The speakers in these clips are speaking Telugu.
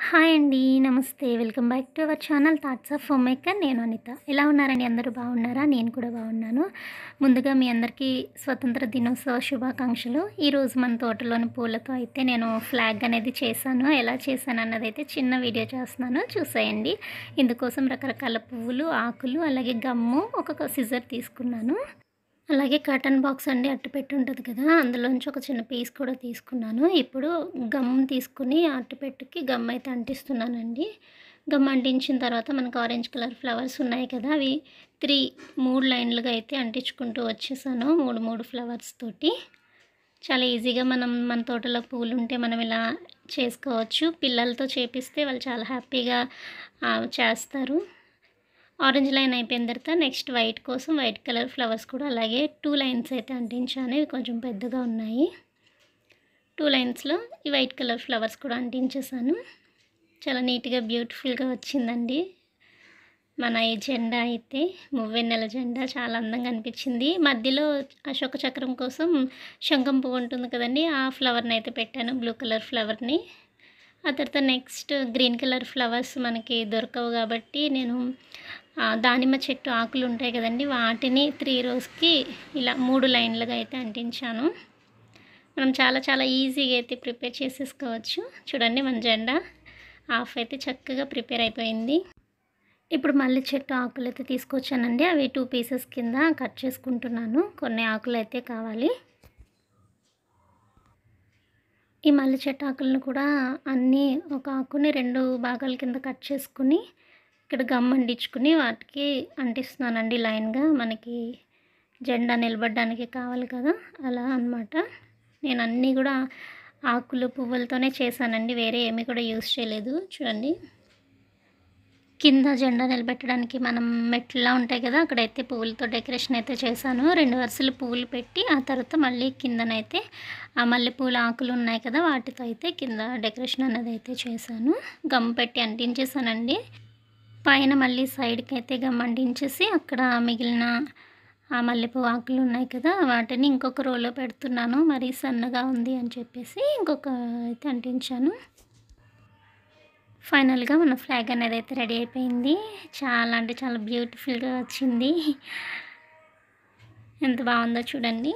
హాయ్ అండి. నమస్తే. Welcome back to our channel thoughts of home maker. నేను అనిత. ఎలా ఉన్నారండి? అందరూ బాగున్నారా? నేను కూడా బాగున్నాను. ముందుగా మీ అందరికీ స్వతంత్ర దినోత్సవ శుభాకాంక్షలు. ఈరోజు మన తోటలోని పూలతో అయితే నేను ఫ్లాగ్ అనేది చేశాను. ఎలా చేశాను అన్నదైతే చిన్న వీడియో చేస్తున్నాను, చూసేయండి. ఇందుకోసం రకరకాల పువ్వులు, ఆకులు, అలాగే గమ్ము, ఒక సిజర్ తీసుకున్నాను. అలాగే కర్టన్ బాక్స్ అండి, అట్టపెట్టి ఉంటుంది కదా, అందులోంచి ఒక చిన్న పీస్ కూడా తీసుకున్నాను. ఇప్పుడు గమ్ తీసుకుని అట్టపెట్టుకి గమ్ అయితే అంటిస్తున్నానండి. గమ్ అంటించిన తర్వాత మనకు ఆరెంజ్ కలర్ ఫ్లవర్స్ ఉన్నాయి కదా, అవి మూడు లైన్లుగా అయితే అంటించుకుంటూ వచ్చేసాను. మూడు ఫ్లవర్స్ తోటి చాలా ఈజీగా మన తోటలో పూలు ఉంటే మనం ఇలా చేసుకోవచ్చు. పిల్లలతో చేపిస్తే వాళ్ళు చాలా హ్యాపీగా చేస్తారు. ఆరెంజ్ లైన్ అయిపోయిన తర్వాత నెక్స్ట్ వైట్ కోసం వైట్ కలర్ ఫ్లవర్స్ కూడా అలాగే 2 లైన్స్ అయితే అంటించాను. ఇవి కొంచెం పెద్దగా ఉన్నాయి. 2 లైన్స్లో ఈ వైట్ కలర్ ఫ్లవర్స్ కూడా అంటించేసాను. చాలా నీట్గా బ్యూటిఫుల్గా వచ్చిందండి. మన ఈ జెండా అయితే మువ్వెన్నెల జెండా చాలా అందంగా అనిపించింది. మధ్యలో అశోక చక్రం కోసం శంఖం పువ్వు ఉంటుంది కదండి, ఆ ఫ్లవర్ని అయితే పెట్టాను, బ్లూ కలర్ ఫ్లవర్ని. ఆ తర్వాత నెక్స్ట్ గ్రీన్ కలర్ ఫ్లవర్స్ మనకి దొరకవు కాబట్టి నేను దానిమ్మ చెట్టు ఆకులు ఉంటాయి కదండి, వాటిని 3 రోస్కి ఇలా 3 లైన్లుగా అయితే అంటించాను. మనం చాలా ఈజీగా అయితే ప్రిపేర్ చేసేసుకోవచ్చు. చూడండి, మన జెండా హాఫ్ అయితే చక్కగా ప్రిపేర్ అయిపోయింది. ఇప్పుడు మళ్ళీ చెట్టు ఆకులు అయితే తీసుకొచ్చానండి. అవి 2 పీసెస్ కింద కట్ చేసుకుంటున్నాను. కొన్ని ఆకులు అయితే కావాలి. ఈ మల్లె చెట్టు ఆకులను కూడా అన్నీ ఒక ఆకుని 2 భాగాల కింద కట్ చేసుకుని ఇక్కడ గమ్ అంటించుకుని వాటికి అంటిస్తున్నానండి లైన్గా. మనకి జెండా నిలబడడానికి కావాలి కదా, అలా అన్నమాట. నేను అన్నీ కూడా ఆకులు పువ్వులతోనే చేశానండి, వేరే ఏమీ కూడా యూస్ చేయలేదు. చూడండి, కింద జెండా నిలబెట్టడానికి మనం మెట్లా ఉంటాయి కదా, అక్కడైతే పువ్వులతో డెకరేషన్ అయితే చేశాను. 2 వరుసలు పువ్వులు పెట్టి ఆ తర్వాత మళ్ళీ కిందనైతే ఆ మల్లెపూల ఆకులు ఉన్నాయి కదా, వాటితో అయితే కింద డెకరేషన్ అనేది అయితే చేశాను. గమ్ పెట్టి అంటించేసానండి. పైన మళ్ళీ సైడ్కి అయితే గమ్ అంటించేసి అక్కడ మిగిలిన ఆ మల్లెపూ ఆకులు ఉన్నాయి కదా, వాటిని ఇంకొక రోలో పెడుతున్నాను. మరీ సన్నగా ఉంది అని చెప్పేసి ఇంకొక అయితే అంటించాను. ఫైనల్గా మన ఫ్లాగ్ అనేది అయితే రెడీ అయిపోయింది. చాలా అంటే చాలా బ్యూటిఫుల్గా వచ్చింది. ఎంత బాగుందో చూడండి.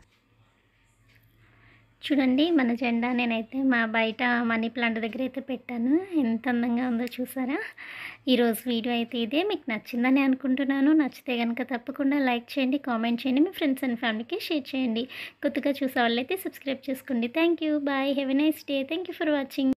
మన జెండా నేనైతే మా బయట మనీ ప్లాంట్ దగ్గర అయితే పెట్టాను. ఎంత అందంగా ఉందో చూసారా. ఈరోజు వీడియో అయితే ఇదే. మీకు నచ్చిందని అనుకుంటున్నాను. నచ్చితే కనుక తప్పకుండా లైక్ చేయండి, కామెంట్ చేయండి, మీ ఫ్రెండ్స్ అండ్ ఫ్యామిలీకి షేర్ చేయండి. కొత్తగా చూసే వాళ్ళైతే సబ్స్క్రైబ్ చేసుకోండి. Thank you. Bye. Have a nice day. Thank you for watching.